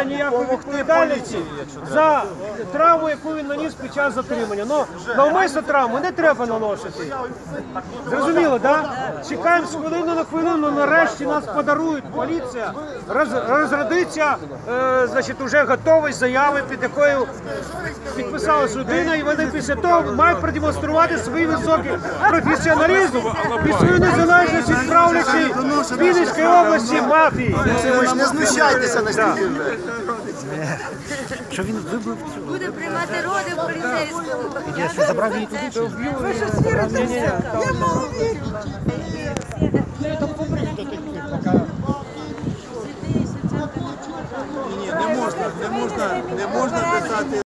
несе ніякої відповідальності за травму, яку він наніс під час затримання. Ну, навмисно травму не треба наносити. Зрозуміло, так? Чекаємо з хвилину на хвилину, нарешті нас подарують. Поліція розрядиться, значить, вже готовість заяви, під якою підписалась людина, і вони після того мають продемонструвати свій високий професіоналізм і свою незалежність від правлячої Вінницької області мафії. Ви ж не знущайтеся на стільки. Що він вибив? Буде приймати роди в поліцейському. Я що, забрав її туди? Ви що свіритеся? Я маловірю. Не можна писати.